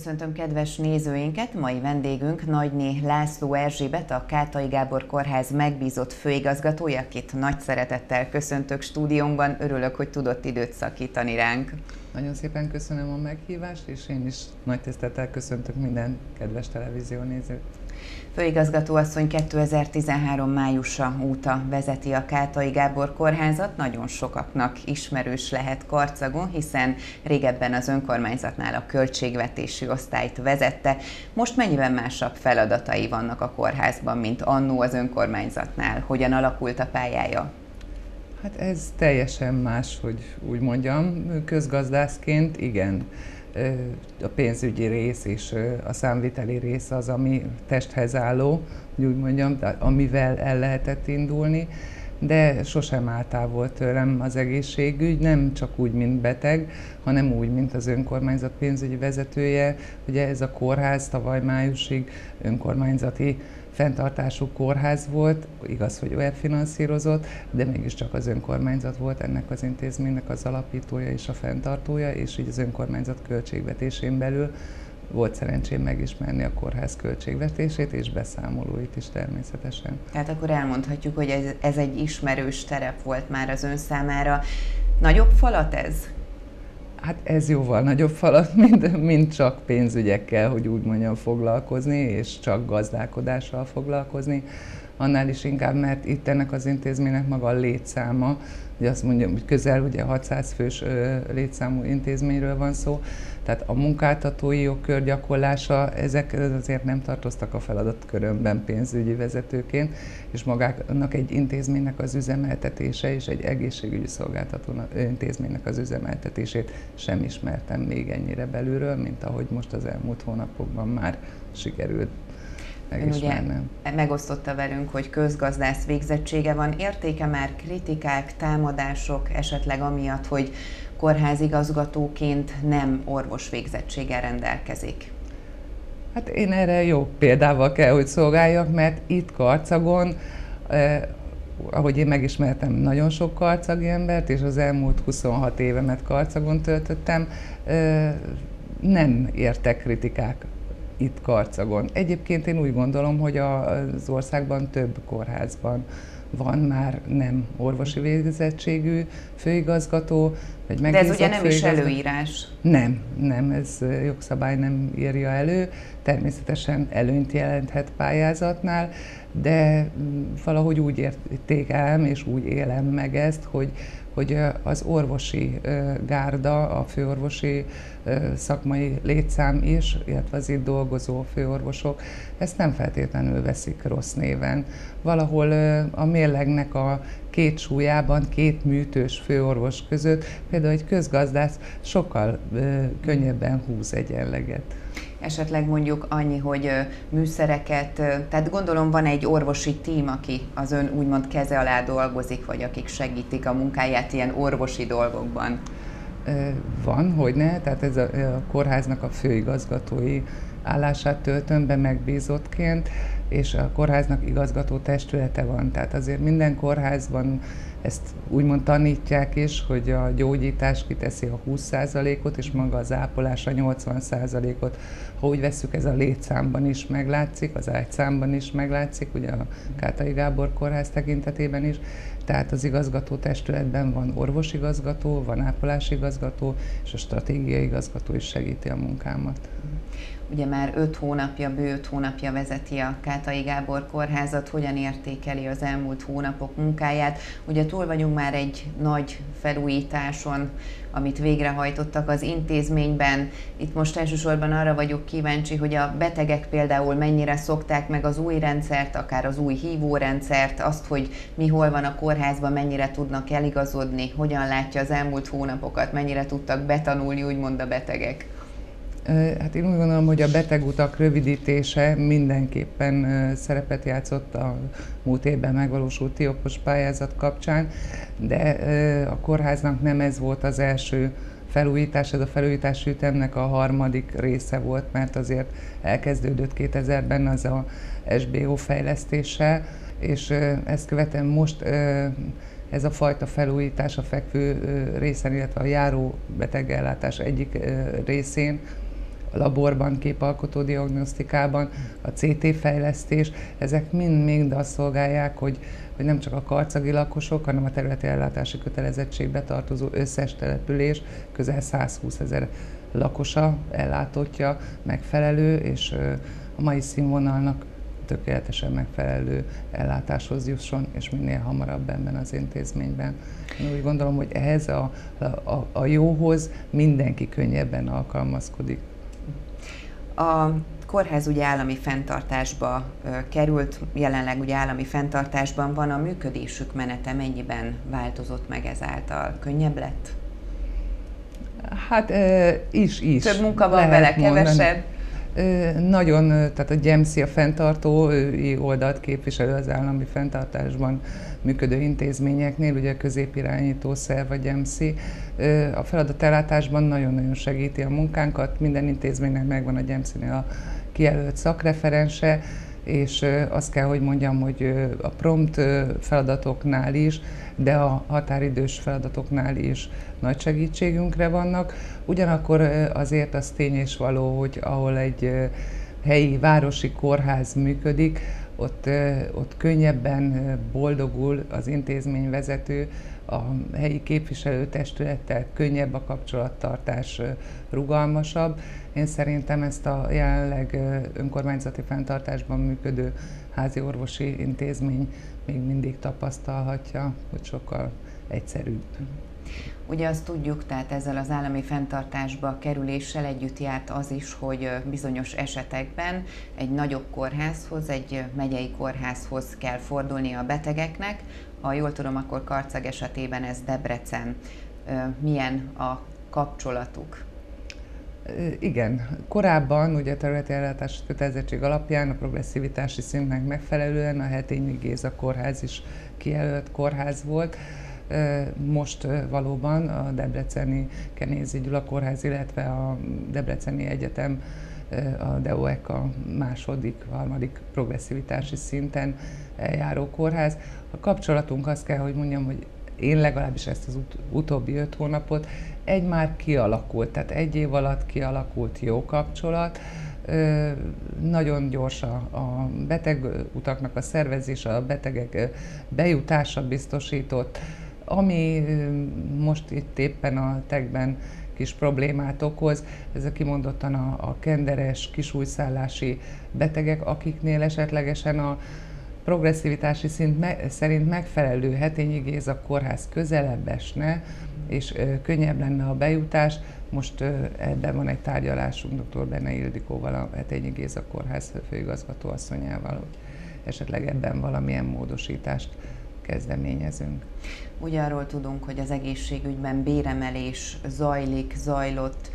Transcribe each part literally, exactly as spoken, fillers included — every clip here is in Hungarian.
Köszöntöm kedves nézőinket! Mai vendégünk Nagyné László Erzsébet, a Kátai Gábor Kórház megbízott főigazgatója, akit nagy szeretettel köszöntök stúdiónkban. Örülök, hogy tudott időt szakítani ránk. Nagyon szépen köszönöm a meghívást, és én is nagy tisztelettel köszöntök minden kedves televíziónézőt. Főigazgató asszony kétezer-tizenhárom májusa óta vezeti a Kátai Gábor Kórházat. Nagyon sokaknak ismerős lehet Karcagon, hiszen régebben az önkormányzatnál a költségvetési osztályt vezette. Most mennyiben másabb feladatai vannak a kórházban, mint annó az önkormányzatnál? Hogyan alakult a pályája? Hát ez teljesen más, hogy úgy mondjam. Közgazdászként igen. A pénzügyi rész és a számviteli rész az, ami testhez álló, hogy úgy mondjam, amivel el lehetett indulni, de sosem állt távol tőlem az egészségügy, nem csak úgy, mint beteg, hanem úgy, mint az önkormányzat pénzügyi vezetője. Ugye ez a kórház tavaly májusig önkormányzati fenntartású kórház volt, igaz, hogy o e finanszírozott, de mégiscsak az önkormányzat volt ennek az intézménynek az alapítója és a fenntartója, és így az önkormányzat költségvetésén belül volt szerencsém megismerni a kórház költségvetését és beszámolóit is természetesen. Tehát akkor elmondhatjuk, hogy ez, ez egy ismerős terep volt már az ön számára. Nagyobb falat ez? Hát ez jóval nagyobb falat, mint, mint csak pénzügyekkel, hogy úgy mondjam, foglalkozni, és csak gazdálkodással foglalkozni. Annál is inkább, mert itt ennek az intézménynek maga a létszáma, hogy azt mondjam, hogy közel ugye hatszáz fős létszámú intézményről van szó, tehát a munkáltatói jogkör gyakorlása, ezek azért nem tartoztak a feladatkörömben pénzügyi vezetőként, és magának egy intézménynek az üzemeltetése és egy egészségügyi szolgáltató intézménynek az üzemeltetését sem ismertem még ennyire belülről, mint ahogy most az elmúlt hónapokban már sikerült. Ön ugye megosztotta velünk, hogy közgazdász végzettsége van. Értéke már kritikák, támadások, esetleg amiatt, hogy kórházigazgatóként nem orvos végzettséggel rendelkezik? Hát én erre jó példával kell, hogy szolgáljak, mert itt Karcagon, eh, ahogy én megismertem nagyon sok karcagi embert, és az elmúlt huszonhat évemet Karcagon töltöttem, eh, nem értek kritikák itt Karcagon. Egyébként én úgy gondolom, hogy az országban több kórházban van már nem orvosi végzettségű főigazgató, vagy megbízott De ez ugye nem is főigazgató. előírás? Nem, nem, ez jogszabály nem írja elő. Természetesen előnyt jelenthet pályázatnál, de valahogy úgy értékelem és úgy élem meg ezt, hogy hogy az orvosi gárda, a főorvosi szakmai létszám is, illetve az itt dolgozó főorvosok ezt nem feltétlenül veszik rossz néven. Valahol a mérlegnek a két súlyában, két műtős főorvos között például egy közgazdász sokkal könnyebben húz egyenleget. Esetleg mondjuk annyi, hogy műszereket, tehát gondolom van egy orvosi tím, aki az ön úgymond keze alá dolgozik, vagy akik segítik a munkáját ilyen orvosi dolgokban. Van, hogyne, tehát ez a, a kórháznak a főigazgatói állását töltöm be megbízottként, és a kórháznak igazgató testülete van, tehát azért minden kórházban ezt úgymond tanítják is, hogy a gyógyítás kiteszi a húsz százalékot, és maga az ápolás a nyolcvan százalékot. Ha úgy vesszük, ez a létszámban is meglátszik, az ágyszámban is meglátszik, ugye a Kátai Gábor Kórház tekintetében is. Tehát az igazgató testületben van orvosigazgató, van ápolásigazgató, és a stratégiai igazgató is segíti a munkámat. Ugye már öt hónapja, bő öt hónapja vezeti a Kátai Gábor Kórházat. Hogyan értékeli az elmúlt hónapok munkáját? Ugye túl vagyunk már egy nagy felújításon, amit végrehajtottak az intézményben. Itt most elsősorban arra vagyok kíváncsi, hogy a betegek például mennyire szokták meg az új rendszert, akár az új hívórendszert, azt, hogy mi hol van a kórházban, mennyire tudnak eligazodni, hogyan látja az elmúlt hónapokat, mennyire tudtak betanulni úgymond a betegek. Hát én úgy gondolom, hogy a betegutak rövidítése mindenképpen szerepet játszott a múlt évben megvalósult TIOPOS pályázat kapcsán, de a kórháznak nem ez volt az első felújítás, ez a felújítási ütemnek a harmadik része volt, mert azért elkezdődött kétezerben az a es bé o fejlesztése, és ezt követően most ez a fajta felújítás a fekvő részen, illetve a járó betegellátás egyik részén a laborban, képalkotó diagnosztikában, a cé té fejlesztés, ezek mind-mind azt szolgálják, hogy, hogy nem csak a karcagi lakosok, hanem a területi ellátási kötelezettségbe tartozó összes település, közel százhúszezer lakosa, ellátottja, megfelelő, és a mai színvonalnak tökéletesen megfelelő ellátáshoz jusson, és minél hamarabb ebben az intézményben. Én úgy gondolom, hogy ehhez a, a, a jóhoz mindenki könnyebben alkalmazkodik. A kórház ugye állami fenntartásba került, jelenleg ugye állami fenntartásban van, a működésük menete mennyiben változott meg ezáltal? Könnyebb lett? Hát e, is, is. Több munka van vele, kevesebb? Nagyon, tehát a gyemszi, a fenntartói oldalt képviselő az állami fenntartásban működő intézményeknél, ugye a középirányító szerv a gyemszi. A feladatellátásban nagyon-nagyon segíti a munkánkat, minden intézménynek megvan a gyemszinél a kijelölt szakreferense, és azt kell, hogy mondjam, hogy a prompt feladatoknál is, de a határidős feladatoknál is nagy segítségünkre vannak. Ugyanakkor azért az tény és való, hogy ahol egy helyi városi kórház működik, ott, ott könnyebben boldogul az intézményvezető, a helyi képviselőtestülettel könnyebb a kapcsolattartás, rugalmasabb. Én szerintem ezt a jelenleg önkormányzati fenntartásban működő házi orvosi intézmény még mindig tapasztalhatja, hogy sokkal egyszerűbb. Ugye azt tudjuk, tehát ezzel az állami fenntartásba kerüléssel együtt járt az is, hogy bizonyos esetekben egy nagyobb kórházhoz, egy megyei kórházhoz kell fordulni a betegeknek. Ha jól tudom, akkor Karcag esetében ez Debrecen. Milyen a kapcsolatuk? Igen, korábban ugye a területi ellátási kötelezettség alapján a progresszivitási szintnek megfelelően a Hetényi Géza kórház is kijelölt kórház volt. Most valóban a debreceni Kenézi Gyula kórház, illetve a Debreceni Egyetem, a dé o e ká a második, harmadik progresszivitási szinten eljáró kórház. A kapcsolatunk, azt kell, hogy mondjam, hogy én legalábbis ezt az ut- utóbbi öt hónapot, egy már kialakult, tehát egy év alatt kialakult jó kapcsolat. Ö, nagyon gyors a, a betegutaknak a szervezése, a betegek bejutása biztosított. Ami most itt éppen a tegben kis problémát okoz, ezek kimondottan a, a kenderes, kisújszállási betegek, akiknél esetlegesen a progresszivitási szint me- szerint megfelelő Hetényi Géza kórház közelebb esne, és ö, könnyebb lenne a bejutás. Most ö, ebben van egy tárgyalásunk dr. Benne Ildikóval, a Hetényi Géza kórház főigazgató asszonyával, hogy esetleg ebben valamilyen módosítást kezdeményezünk. Ugye arról tudunk, hogy az egészségügyben béremelés zajlik, zajlott.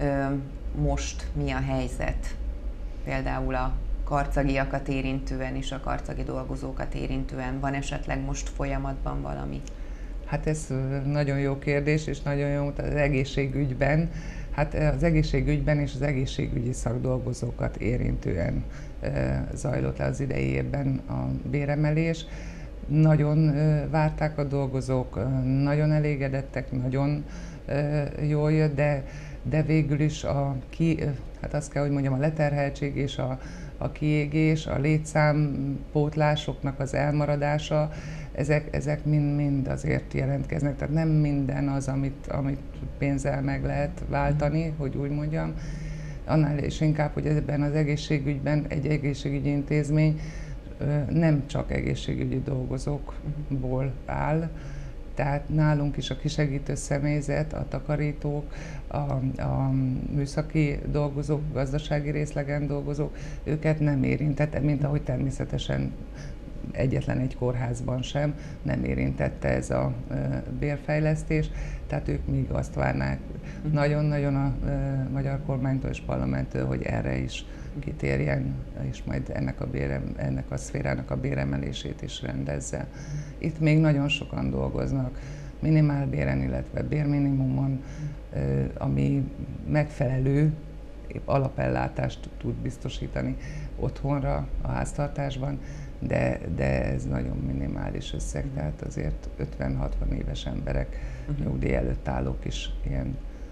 Most mi a helyzet? Például a karcagiakat érintően és a karcagi dolgozókat érintően van esetleg most folyamatban valami? Hát ez nagyon jó kérdés, és nagyon jó az egészségügyben. Hát az egészségügyben és az egészségügyi szakdolgozókat érintően zajlott le az idei évben a béremelés. Nagyon várták a dolgozók, nagyon elégedettek, nagyon jól jött, de, de végül is a ki, hát azt kell, hogy mondjam, a leterheltség és a, a kiégés, a létszámpótlásoknak az elmaradása, ezek, ezek mind-mind azért jelentkeznek. Tehát nem minden az, amit, amit pénzzel meg lehet váltani, hogy úgy mondjam. Annál is inkább, hogy ebben az egészségügyben egy egészségügyi intézmény nem csak egészségügyi dolgozókból áll, tehát nálunk is a kisegítő személyzet, a takarítók, a, a műszaki dolgozók, gazdasági részlegen dolgozók, őket nem érintette, mint ahogy természetesen egyetlen egy kórházban sem nem érintette ez a bérfejlesztés, tehát ők még azt várnák nagyon-nagyon a magyar kormánytól és parlamenttől, hogy erre is kitérjen, és majd ennek a, bérem, ennek a szférának a béremelését is rendezze. Itt még nagyon sokan dolgoznak, minimálbéren, illetve bérminimumon, ami megfelelő alapellátást tud biztosítani otthonra, a háztartásban, de, de ez nagyon minimális összeg, tehát azért ötven-hatvan éves emberek, nyugdíj előtt állók is ilyen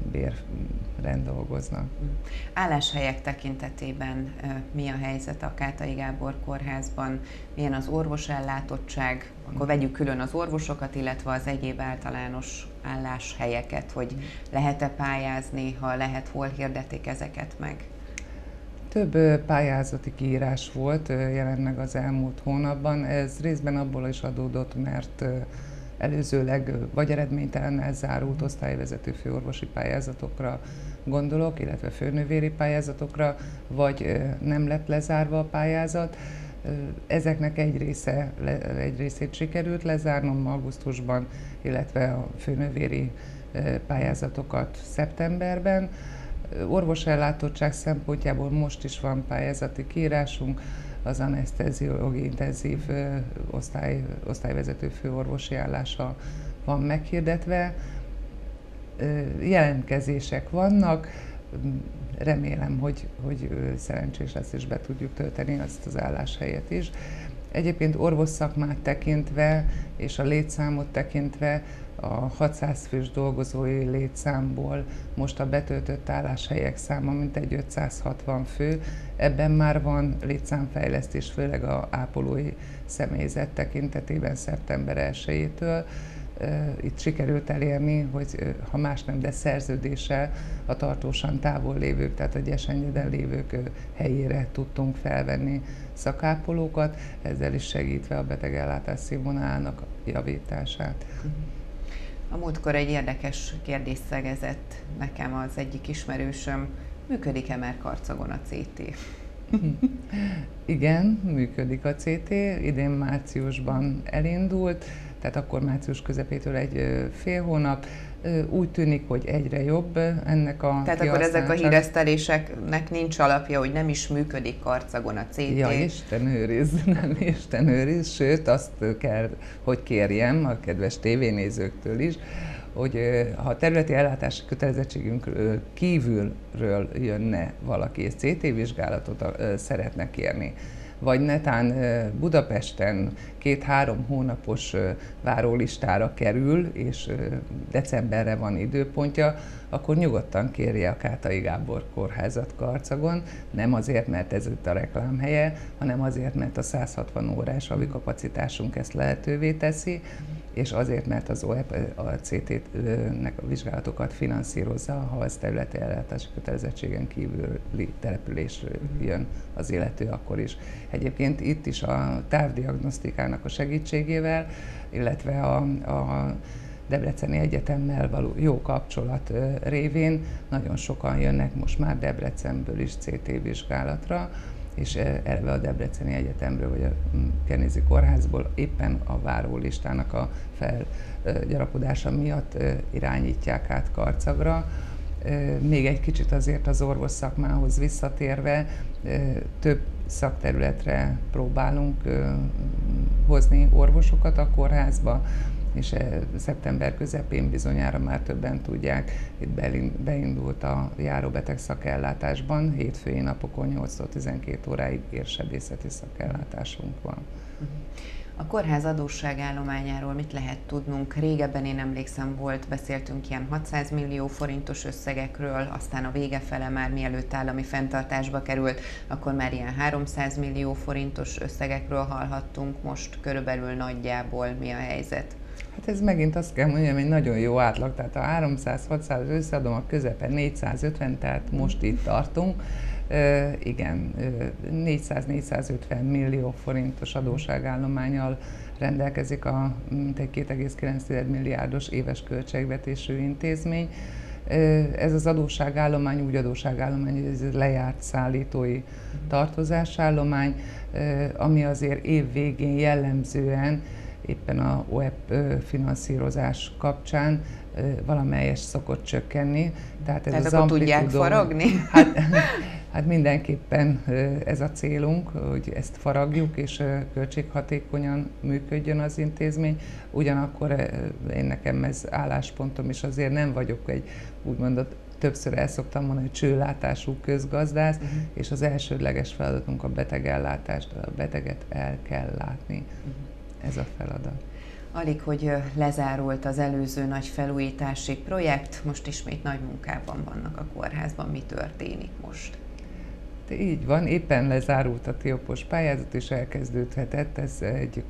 bérren dolgoznak. Álláshelyek tekintetében mi a helyzet a Kátai Gábor Kórházban? Milyen az orvosellátottság? Akkor vegyük külön az orvosokat, illetve az egyéb általános álláshelyeket, hogy lehet-e pályázni, ha lehet, hol hirdetik ezeket meg? Több pályázati kiírás volt, jelent meg az elmúlt hónapban. Ez részben abból is adódott, mert előzőleg vagy eredménytelennel zárult osztályvezető főorvosi pályázatokra gondolok, illetve főnővéri pályázatokra, vagy nem lett lezárva a pályázat. Ezeknek egy, része, egy részét sikerült lezárnom augusztusban, illetve a főnővéri pályázatokat szeptemberben. Orvosellátottság szempontjából most is van pályázati kiírásunk, az aneszteziológiai intenzív osztály, osztályvezető főorvosi állása van meghirdetve. Jelentkezések vannak, remélem, hogy, hogy szerencsés lesz és be tudjuk tölteni azt az álláshelyet is. Egyébként orvosszakmát tekintve és a létszámot tekintve a hatszáz fős dolgozói létszámból most a betöltött álláshelyek száma mintegy ötszázhatvan fő. Ebben már van létszámfejlesztés, főleg az ápolói személyzet tekintetében szeptember elsejétől. Itt sikerült elérni, hogy ha más nem, de szerződéssel a tartósan távol lévők, tehát a Gyeseny-Gyeden lévők helyére tudtunk felvenni szakápolókat, ezzel is segítve a betegellátás színvonalának a javítását. A múltkor egy érdekes kérdés szegezett nekem az egyik ismerősöm, működik-e már Karcagon a cé té? Igen, működik a cé té, idén márciusban elindult, tehát akkor március közepétől egy fél hónap. Úgy tűnik, hogy egyre jobb ennek a Tehát akkor ezek a híreszteléseknek nincs alapja, hogy nem is működik Karcagon a cé té? Ja, Isten őriz, nem Isten őriz, sőt azt kell, hogy kérjem a kedves tévénézőktől is, hogy ha a területi ellátási kötelezettségünk kívülről jönne valaki és cé té vizsgálatot szeretne kérni, vagy netán Budapesten két-három hónapos várólistára kerül, és decemberre van időpontja, akkor nyugodtan kérje a Kátai Gábor Kórházat Karcagon, nem azért, mert ez itt a reklámhelye, hanem azért, mert a száz hatvan órás havi kapacitásunk ezt lehetővé teszi, és azért, mert az o e pé a cé té-nek a vizsgálatokat finanszírozza, ha az területi ellátási kötelezettségen kívüli településről jön az illető, akkor is. Egyébként itt is a távdiagnosztikának a segítségével, illetve a, a Debreceni Egyetemmel való jó kapcsolat révén nagyon sokan jönnek most már Debrecenből is cé té vizsgálatra, és eleve a Debreceni Egyetemről vagy a Kernézi Kórházból éppen a várólistának a felgyarapodása miatt irányítják át Karcagra. Még egy kicsit azért az orvos szakmához visszatérve, több szakterületre próbálunk hozni orvosokat a kórházba, és szeptember közepén bizonyára már többen tudják, itt beindult a járóbeteg szakellátásban, hétfői napokon nyolctól tizenkét óráig érsebészeti szakellátásunk van. A kórház adósságállományáról mit lehet tudnunk? Régebben én emlékszem, volt, beszéltünk ilyen hatszáz millió forintos összegekről, aztán a vége fele már mielőtt állami fenntartásba került, akkor már ilyen háromszáz millió forintos összegekről hallhattunk, most körülbelül nagyjából mi a helyzet? Hát ez megint azt kell mondjam, egy nagyon jó átlag, tehát a háromszáz-hatszáz összeadom, a közepen négyszázötven, tehát most itt tartunk. Uh, igen, uh, négyszáz-négyszázötven millió forintos adósságállománnyal rendelkezik a mintegy két egész kilenc milliárdos éves költségvetésű intézmény. Uh, ez az adósságállomány úgy adósságállomány, hogy ez lejárt szállítói tartozásállomány, uh, ami azért év végén jellemzően éppen a o e pé finanszírozás kapcsán valamelyes szokott csökkenni. Tehát, ez Tehát az akkor tudják faragni? Hát, hát mindenképpen ez a célunk, hogy ezt faragjuk, és költséghatékonyan működjön az intézmény. Ugyanakkor én nekem ez álláspontom, és azért nem vagyok egy, úgymond többször el szoktam mondani, hogy csőlátású közgazdász, uh-huh. és az elsődleges feladatunk a betegellátást, a beteget el kell látni. Uh-huh. Ez a feladat. Alig, hogy lezárult az előző nagy felújítási projekt, most ismét nagy munkában vannak a kórházban. Mi történik most? De így van, éppen lezárult a TIOPOS pályázat, és elkezdődhetett. Ez egy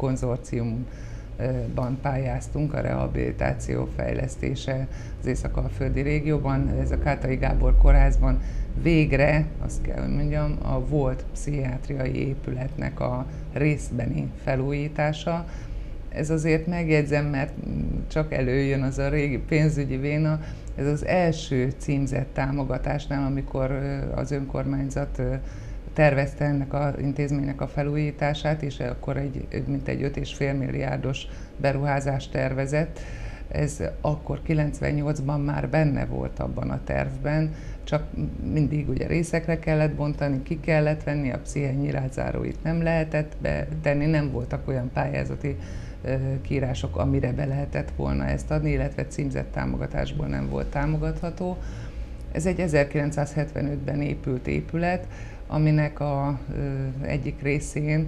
konzorciumban pályáztunk, a rehabilitáció fejlesztése az észak-alföldi régióban. Ez a Kátai Gábor Kórházban végre, azt kell, hogy mondjam, a volt pszichiátriai épületnek a részbeni felújítása. Ez azért megjegyzem, mert csak előjön az a régi pénzügyi véna. Ez az első címzett támogatásnál, amikor az önkormányzat tervezte ennek az intézménynek a felújítását, és akkor egy, mintegy öt és fél milliárdos beruházást tervezett. Ez akkor kilencvennyolcban már benne volt abban a tervben, csak mindig ugye részekre kellett bontani, ki kellett venni, a psziché nyilázáróit nem lehetett betenni, nem voltak olyan pályázati kiírások, amire be lehetett volna ezt adni, illetve címzett támogatásból nem volt támogatható. Ez egy ezerkilencszázhetvenötben épült épület, aminek a ö, egyik részén,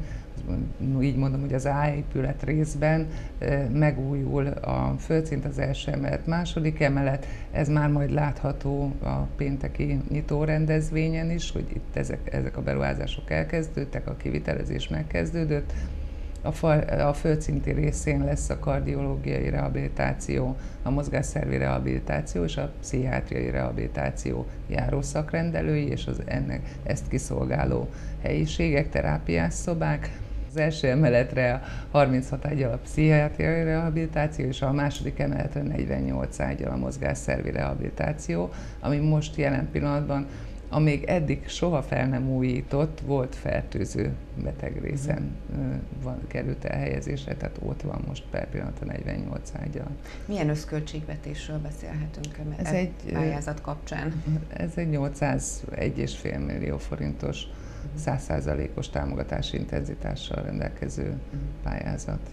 így mondom, hogy az A épület részben ö, megújul a földszint, az első emelet, második emelet. Ez már majd látható a pénteki nyitórendezvényen is, hogy itt ezek, ezek a beruházások elkezdődtek, a kivitelezés megkezdődött. A, fal, a földszinti részén lesz a kardiológiai rehabilitáció, a mozgásszervi rehabilitáció és a pszichiátriai rehabilitáció járószakrendelői és az ennek, ezt kiszolgáló helyiségek, terápiás szobák. Az első emeletre a harminchat ágyal a pszichiátriai rehabilitáció, és a második emeletre negyvennyolc ágyal a mozgásszervi rehabilitáció, ami most jelen pillanatban a még eddig soha fel nem újított, volt fertőző beteg részen van, került elhelyezésre, tehát ott van most per pillanat a negyvennyolc ágyal. Milyen összköltségvetésről beszélhetünk ez e egy pályázat kapcsán? Ez egy nyolcszázegy egész öt millió forintos, száz százalékos támogatási intenzitással rendelkező pályázat.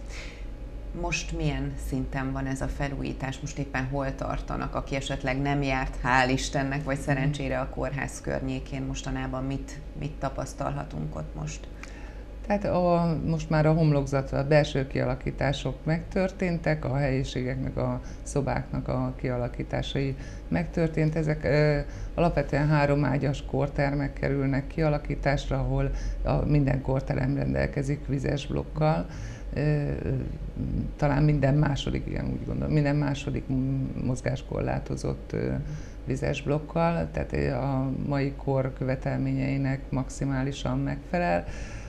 Most milyen szinten van ez a felújítás? Most éppen hol tartanak, aki esetleg nem járt, hál' Istennek, vagy szerencsére a kórház környékén mostanában mit, mit tapasztalhatunk ott most? Tehát a, most már a homlokzat, a belső kialakítások megtörténtek, a helyiségeknek, a szobáknak a kialakításai megtörtént. Ezek ö, alapvetően három ágyas kórtermek kerülnek kialakításra, ahol a, minden kórterem rendelkezik vizes blokkal. Talán minden második, igen, úgy gondolom, minden második mozgáskorlátozott vizes blokkal, tehát a mai kor követelményeinek maximálisan megfelel.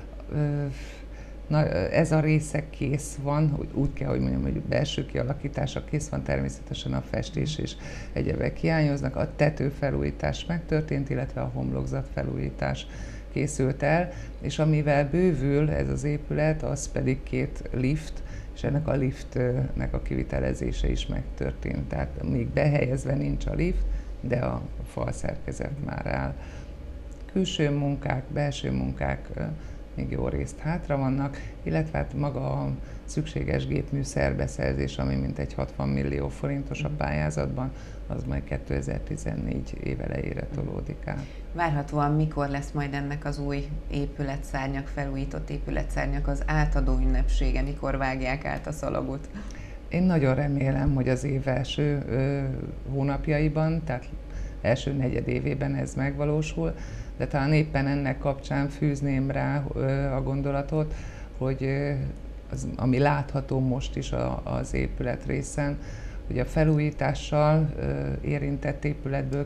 Na, ez a része kész van, úgy kell, hogy mondjam, hogy belső kialakítása kész van, természetesen a festés és egyebek hiányoznak. A tetőfelújítás megtörtént, illetve a homlokzat felújítás készült el, és amivel bővül ez az épület, az pedig két lift, és ennek a liftnek a kivitelezése is megtörtént. Tehát még behelyezve nincs a lift, de a falszerkezet már áll. Külső munkák, belső munkák még jó részt hátra vannak, illetve hát maga a szükséges gépmű szerbeszerzés, ami mintegy hatvan millió forintos a pályázatban, az majd kétezer-tizennégy év elejére tolódik át. Várhatóan mikor lesz majd ennek az új épületszárnyak, felújított épületszárnyak az átadó ünnepsége, mikor vágják át a szalagot? Én nagyon remélem, hogy az év első ö, hónapjaiban, tehát első negyedévében ez megvalósul, de talán éppen ennek kapcsán fűzném rá ö, a gondolatot, hogy ö, az, ami látható most is a, az épület részen, hogy a felújítással ö, érintett épületből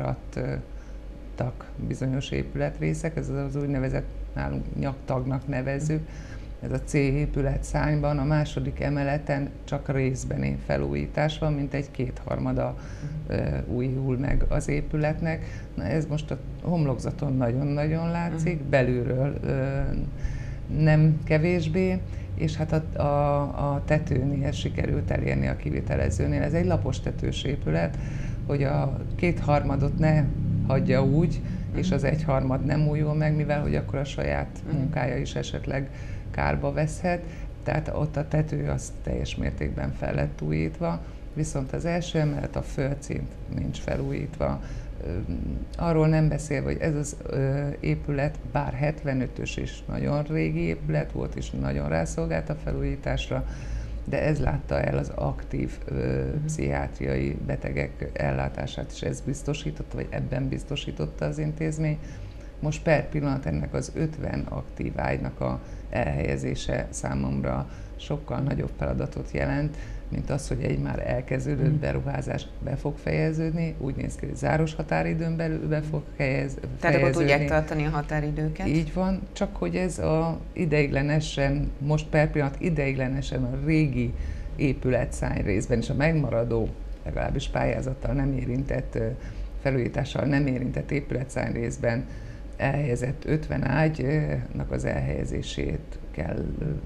kimaradtak bizonyos épületrészek, ez az úgynevezett nálunk nyaktagnak nevezzük. Ez a C épületszárnyban a második emeleten csak részbeni felújítás van, mint egy kétharmada ö, újul meg az épületnek. Na, ez most a homlokzaton nagyon-nagyon látszik, belülről ö, nem kevésbé, és hát a, a, a tetőnél sikerült elérni a kivitelezőnél. Ez egy lapos tetős épület, hogy a kétharmadot ne hagyja úgy, és az egyharmad nem újul meg, mivel hogy akkor a saját munkája is esetleg kárba veszhet, tehát ott a tető az teljes mértékben fel lett újítva, viszont az első emelet, a földszint nincs felújítva. Arról nem beszélve, hogy ez az épület bár hetvenötös és nagyon régi épület volt, és nagyon rászolgált a felújításra, de ez látta el az aktív ö, pszichiátriai betegek ellátását, és ez biztosította, vagy ebben biztosította az intézmény. Most per pillanat ennek az ötven aktív ágynak a elhelyezése számomra sokkal nagyobb feladatot jelent, mint az, hogy egy már elkezdődött beruházás be fog fejeződni, úgy néz ki, hogy záros határidőn belül be fog fejez, fejeződni. Tehát akkor tudják tartani a határidőket? Így van, csak hogy ez a ideiglenesen, most per pillanat ideiglenesen a régi épületszány részben és a megmaradó, legalábbis pályázattal nem érintett, felújítással nem érintett épületszány részben elhelyezett ötven ágynak az elhelyezését kell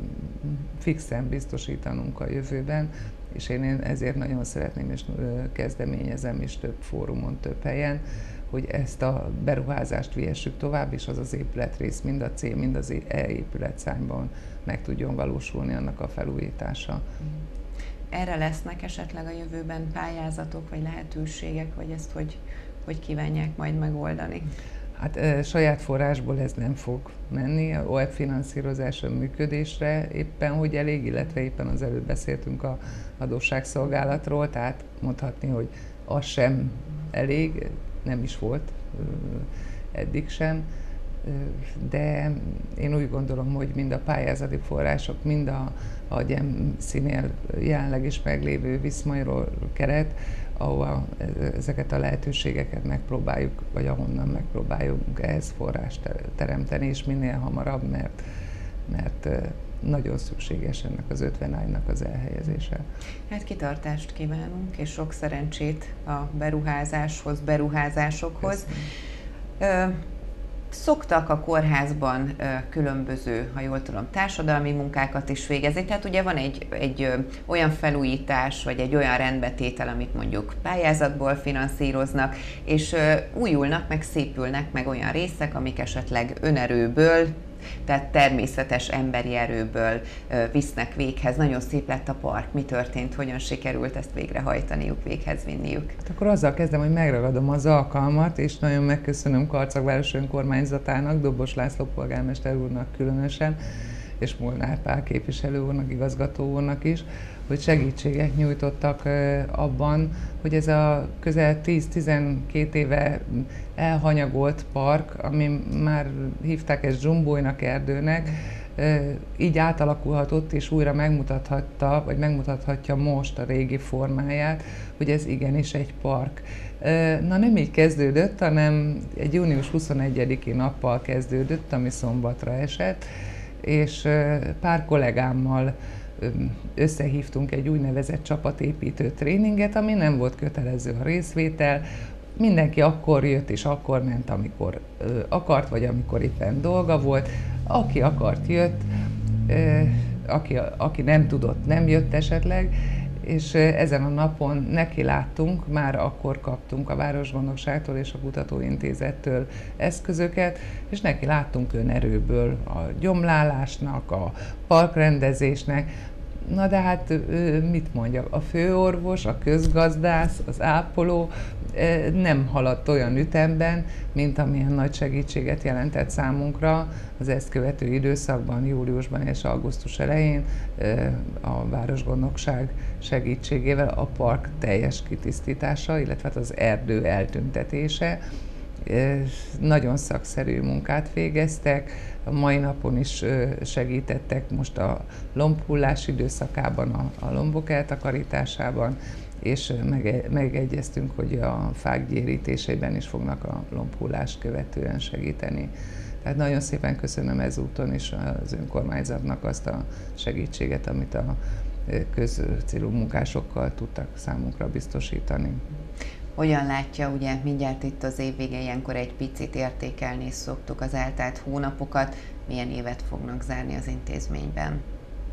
fixen biztosítanunk a jövőben, és én ezért nagyon szeretném, és kezdeményezem is több fórumon, több helyen, hogy ezt a beruházást vihessük tovább, és az az épületrész mind a C, mind az E épületszányban meg tudjon valósulni annak a felújítása. Erre lesznek esetleg a jövőben pályázatok, vagy lehetőségek, vagy ezt hogy, hogy kívánják majd megoldani? Hát e, saját forrásból ez nem fog menni, a o e pé finanszírozása működésre éppen hogy elég, illetve éppen az előbb beszéltünk a adósságszolgálatról, tehát mondhatni, hogy az sem elég, nem is volt eddig sem, de én úgy gondolom, hogy mind a pályázati források, mind a, a gyemszínél jelenleg is meglévő Viszmajról keret, ahol ezeket a lehetőségeket megpróbáljuk, vagy ahonnan megpróbáljuk ehhez forrást teremteni, és minél hamarabb, mert, mert nagyon szükséges ennek az ötven ágynak az elhelyezése. Hát kitartást kívánunk, és sok szerencsét a beruházáshoz, beruházásokhoz. Köszönöm. Szoktak a kórházban különböző, ha jól tudom, társadalmi munkákat is végezni. Tehát ugye van egy, egy olyan felújítás, vagy egy olyan rendbetétel, amit mondjuk pályázatból finanszíroznak, és újulnak, meg szépülnek meg olyan részek, amik esetleg önerőből, tehát természetes emberi erőből visznek véghez. Nagyon szép lett a park. Mi történt, hogyan sikerült ezt végrehajtaniuk, véghez vinniük? Hát akkor azzal kezdem, hogy megragadom az alkalmat, és nagyon megköszönöm Karcag város önkormányzatának, Dobos László polgármester úrnak különösen, és Molnár Pál képviselő úrnak, igazgató úrnak is, hogy segítséget nyújtottak abban, hogy ez a közel tíz-tizenkét éve elhanyagolt park, ami már hívták ezt Zsumbolynak erdőnek, így átalakulhatott és újra megmutathatta, vagy megmutathatja most a régi formáját, hogy ez igenis egy park. Na nem így kezdődött, hanem egy június huszonegyediki nappal kezdődött, ami szombatra esett, és pár kollégámmal összehívtunk egy úgynevezett csapatépítő tréninget, ami nem volt kötelező a részvétel. Mindenki akkor jött és akkor ment, amikor akart, vagy amikor éppen dolga volt. Aki akart, jött, aki, aki nem tudott, nem jött esetleg, és ezen a napon neki láttunk, már akkor kaptunk a Városgondnokságtól és a Kutatóintézettől eszközöket, és neki láttunk önerőből a gyomlálásnak, a parkrendezésnek. Na de hát mit mondjak, a főorvos, a közgazdász, az ápoló nem haladt olyan ütemben, mint amilyen nagy segítséget jelentett számunkra az ezt követő időszakban, júliusban és augusztus elején a Városgondnokság segítségével a park teljes kitisztítása, illetve az erdő eltüntetése. Nagyon szakszerű munkát végeztek, a mai napon is segítettek most a lombhullás időszakában, a, a lombok eltakarításában, és mege, megegyeztünk, hogy a fák gyérítésében is fognak a lombhullást követően segíteni. Tehát nagyon szépen köszönöm ezúton is az önkormányzatnak azt a segítséget, amit a közcélú munkásokkal tudtak számunkra biztosítani. Hogyan látja, ugye mindjárt itt az év vége, ilyenkor egy picit értékelni szoktuk az eltelt hónapokat, milyen évet fognak zárni az intézményben?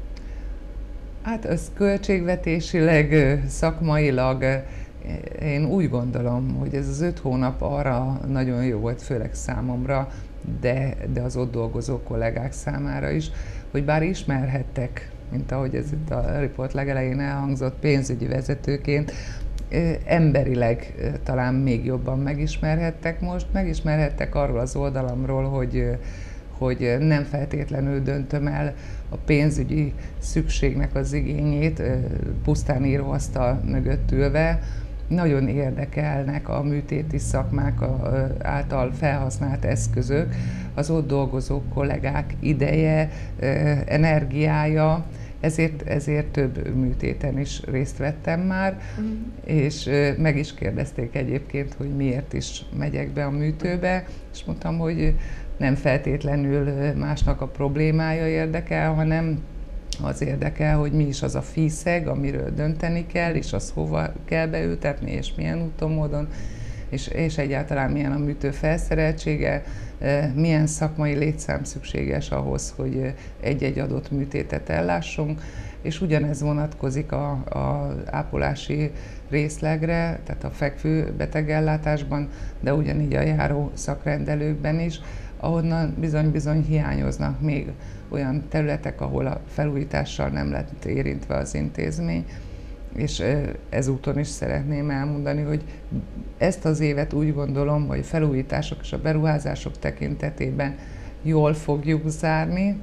Hát az költségvetésileg, szakmailag én úgy gondolom, hogy ez az öt hónap arra nagyon jó volt, főleg számomra, de, de az ott dolgozó kollégák számára is, hogy bár ismerhettek, mint ahogy ez itt a riport legelején elhangzott, pénzügyi vezetőként, emberileg talán még jobban megismerhettek most, megismerhettek arról az oldalamról, hogy, hogy nem feltétlenül döntöm el a pénzügyi szükségnek az igényét, pusztán íróasztal mögött ülve. Nagyon érdekelnek a műtéti szakmák által felhasznált eszközök, az ott dolgozó kollégák ideje, energiája, ezért, ezért több műtéten is részt vettem már, mm. és meg is kérdezték egyébként, hogy miért is megyek be a műtőbe, és mondtam, hogy nem feltétlenül másnak a problémája érdekel, hanem az érdekel, hogy mi is az a físzeg, amiről dönteni kell, és az hova kell beültetni, és milyen úton, módon, és, és egyáltalán milyen a műtő felszereltsége, milyen szakmai létszám szükséges ahhoz, hogy egy-egy adott műtétet ellássunk, és ugyanez vonatkozik a, a ápolási részlegre, tehát a fekvő betegellátásban, de ugyanígy a járó szakrendelőkben is, ahonnan bizony-bizony hiányoznak még olyan területek, ahol a felújítással nem lett érintve az intézmény, és ezúton is szeretném elmondani, hogy ezt az évet úgy gondolom, hogy felújítások és a beruházások tekintetében jól fogjuk zárni,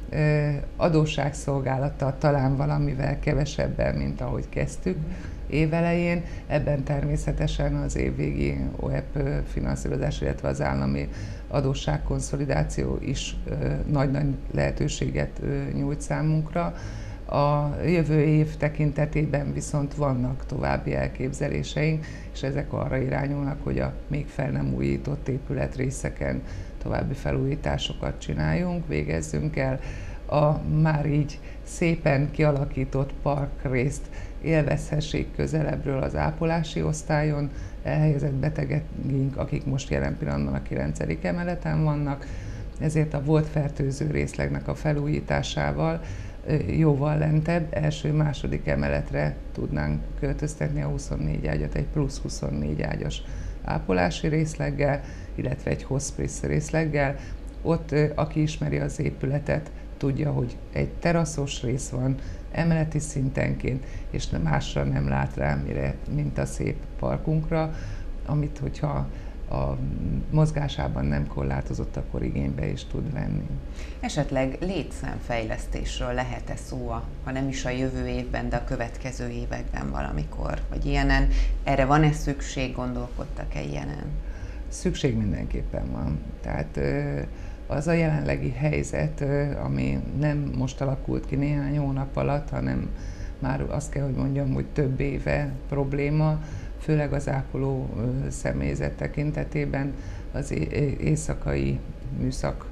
adósságszolgálattal talán valamivel kevesebben, mint ahogy kezdtük évelején. Ebben természetesen az évvégi o e pé finanszírozás, illetve az állami adósságkonszolidáció is nagy-nagy lehetőséget nyújt számunkra. A jövő év tekintetében viszont vannak további elképzeléseink, és ezek arra irányulnak, hogy a még fel nem újított épületrészeken további felújításokat csináljunk, végezzünk el. A már így szépen kialakított parkrészt élvezhessék közelebbről az ápolási osztályon elhelyezett betegeink, akik most jelen pillanatban a kilencedik emeleten vannak, ezért a volt fertőző részlegnek a felújításával jóval lentebb, első-második emeletre tudnánk költöztetni a huszonnégy ágyat egy plusz huszonnégy ágyas ápolási részleggel, illetve egy hospice részleggel. Ott, aki ismeri az épületet, tudja, hogy egy teraszos rész van emeleti szintenként, és másra nem lát rá, mire, mint a szép parkunkra, amit, hogyha a mozgásában nem korlátozott, akkor igénybe is tud venni. Esetleg létszámfejlesztésről lehet-e szó, ha nem is a jövő évben, de a következő években valamikor? Vagy ilyenen? Erre van-e szükség, gondolkodtak-e ilyenen? Szükség mindenképpen van. Tehát az a jelenlegi helyzet, ami nem most alakult ki néhány hónap alatt, hanem már azt kell, hogy mondjam, hogy több éve probléma, főleg az ápoló személyzet tekintetében az éjszakai műszak,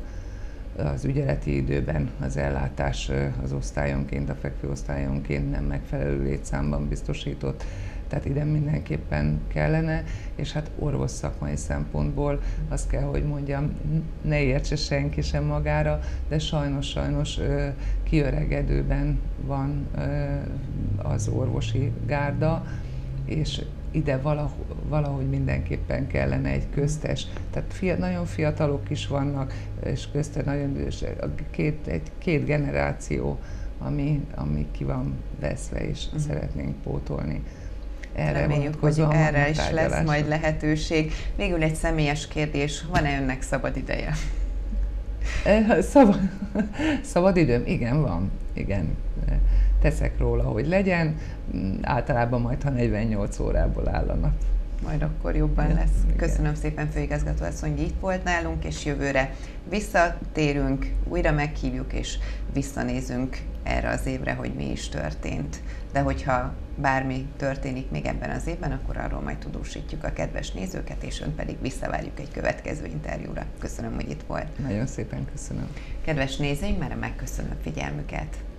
az ügyeleti időben az ellátás az osztályonként, a fekvőosztályonként nem megfelelő létszámban biztosított, tehát ide mindenképpen kellene, és hát orvos szakmai szempontból azt kell, hogy mondjam, ne értse senki sem magára, de sajnos-sajnos kiöregedőben van az orvosi gárda, és ide valahogy, valahogy mindenképpen kellene egy köztes, tehát fia, nagyon fiatalok is vannak, és közte nagyon két, egy két generáció, ami, ami ki van veszve, és uh-huh. szeretnénk pótolni. Erre Reméljük, hogy erre is lesz majd lehetőség. Végül egy személyes kérdés, van-e önnek szabad ideje? Szabad, szabad időm? Igen, van. Igen. Teszek róla, hogy legyen. Általában majd, ha negyvennyolc órából áll a nap. Majd akkor jobban ja, lesz. Igen. Köszönöm szépen, főigazgató asszony, hogy itt volt nálunk, és jövőre visszatérünk, újra meghívjuk, és visszanézünk erre az évre, hogy mi is történt. De hogyha bármi történik még ebben az évben, akkor arról majd tudósítjuk a kedves nézőket, és ön pedig visszavárjuk egy következő interjúra. Köszönöm, hogy itt volt. Nagyon szépen köszönöm. Kedves nézőink, már megköszönöm figyelmüket.